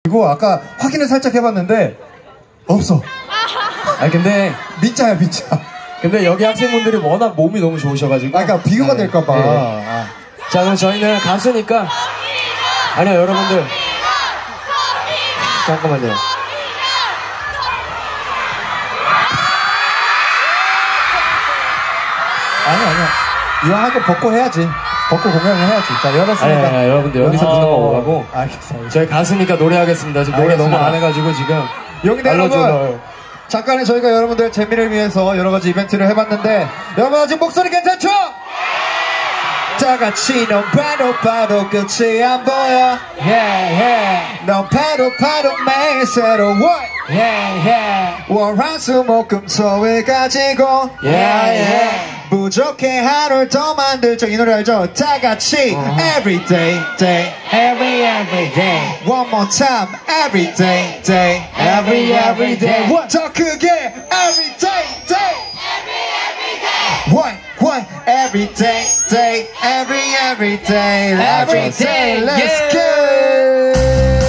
그리고 아까 확인을 살짝 해봤는데 없어. 아니 근데 민자야 민자. 근데 여기 학생분들이 워낙 몸이 너무 좋으셔가지고. 그러니까 비교가 될까봐. 네. 자 그럼 저희는 가수니까. 아니요 여러분들. 잠깐만요. 아니야. 이왕 할 거 벗고 해야지. 벗고 공연을 해야지. 자, 열었으니까. 아니, 여러분들 여기서 무슨 거 오라고. 알겠습니다. 저희 가수니까 노래하겠습니다. 지금 노래 너무 안 해가지고 지금. 여기다 여러분. 잠깐에 저희가 여러분들 재미를 위해서 여러 가지 이벤트를 해봤는데, 여러분 아직 목소리 괜찮죠? 다 같이 넌 봐도 끝이 안 보여. 넌 봐도 매일 새로워. 월화수목금토일 가지고 부족해 하루를 더 만들죠. 이 노래 알죠? 다 같이 every day every day one more time every day every day 더 크게 every day one every day every day let's go.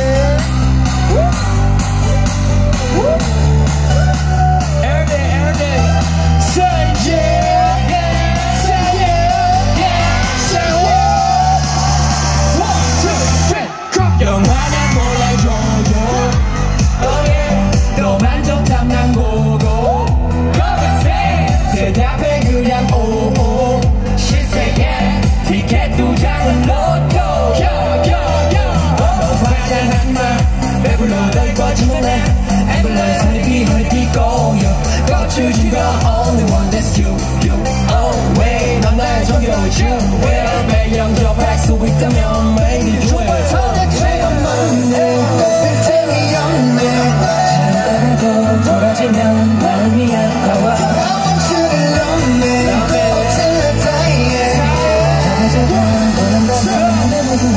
Choosing the only one that's you always 넌 나의 정겨울 you will 매형 접할 수 있다면 매일 좋아 손에 없네 틈이 없네 잘하고 돌아지면 마음이 아파와 멈추를 없네 어쩌면 다해 잘해줘도 원한다면 내 모든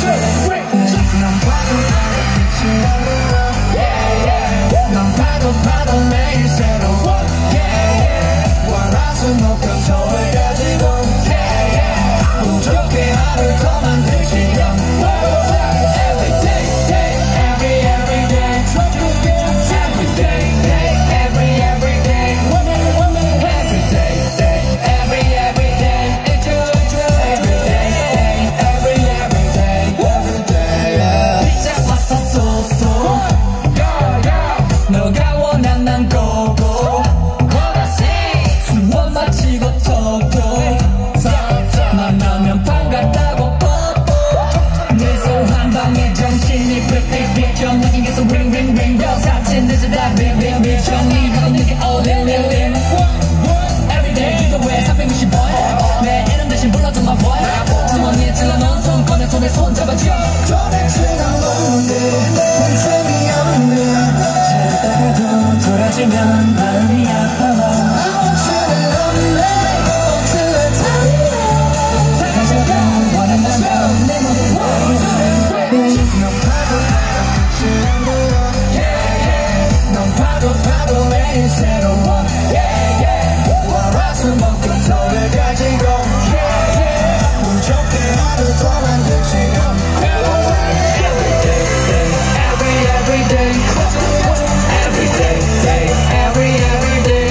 넌 봐도 매일 새로워 목금토를 가지고 부족해 하루를 더 만들 시간 Every day every day every day every day every day every day it's every day 이제 왔어 쏘쏘 너가 원한 난 고고 마치고 톡톡 만나면 반갑다고 뽀뽀 미소 한 방에 정신이 삐삐삐 전화기 계속 링링링 사진 늦어다 빙빙빙 정리하고 내게 올릴릴림 Everyday 기도해 360원 내 이름 대신 불러줘 my boy 주머니에 찔러놓은 손 꺼내 손에 손 잡아줘 도대체가 뭔데 틈이 없네 잘다가도 돌아지면 마음이 아파와 봐도 매일 새로워 월화수목금토를 가지고 부족해 하루 더 만들 시간 Every day every day every day every day every day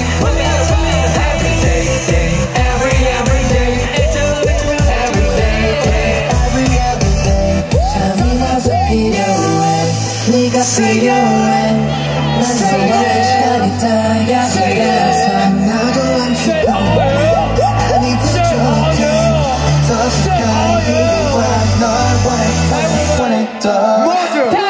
잠이 와서 필요해 네가 필요해 난 정말 시간이 다 약해서 나도 안 죽어 아니 부족해 더 가까이 와 널 원해 더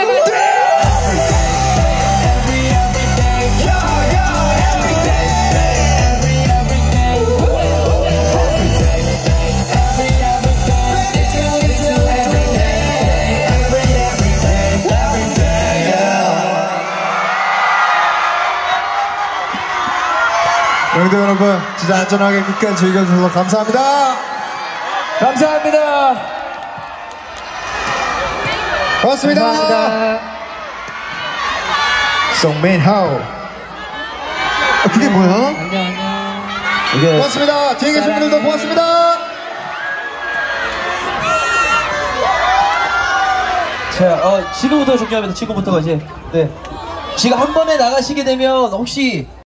여러분들 여러분 진짜 안전하게 끝까지 즐겨주셔서 감사합니다. 감사합니다. 고맙습니다. 감사합니다. 송민호. 그게 뭐야? 이게 고맙습니다. 뒤에 계신 분들도 고맙습니다. 자, 지금부터 중요합니다. 지금부터가 이제. 네. 지금 한 번에 나가시게 되면 혹시